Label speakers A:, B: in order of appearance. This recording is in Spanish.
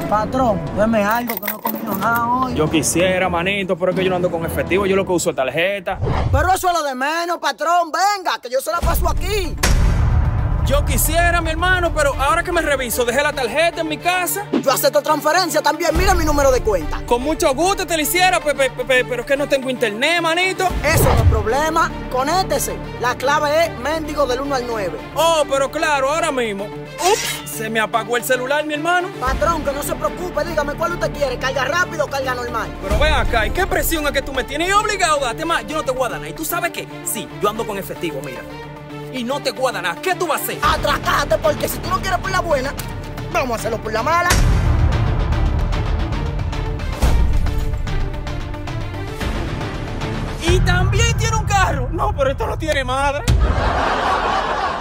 A: Patrón, deme algo que no he comido nada hoy.
B: Yo quisiera, manito, pero es que yo no ando con efectivo, yo lo que uso es tarjeta.
A: Pero eso es lo de menos, patrón. Venga, que yo se la paso aquí.
B: Yo quisiera, mi hermano, pero ahora que me reviso, dejé la tarjeta en mi casa.
A: Yo acepto transferencia también. Mira mi número de cuenta.
B: Con mucho gusto te lo hiciera, pero es que no tengo internet, manito.
A: Eso no es problema. Conéctese. La clave es mendigo del 1 al 9.
B: Oh, pero claro, ahora mismo. Ups, se me apagó el celular, mi hermano.
A: Patrón, que no se preocupe. Dígame cuál usted quiere. ¿Carga rápido o carga normal?
B: Pero ven acá, ¿y qué presión es que tú me tienes obligado a darte más? Yo no te voy a dar nada. ¿Y tú sabes qué? Sí, yo ando con efectivo, mira. Y no te voy a dar nada. ¿Qué tú vas a hacer?
A: Atracate, porque si tú no quieres por la buena, vamos a hacerlo por la mala.
B: Y también tiene un carro. No, pero esto no tiene madre.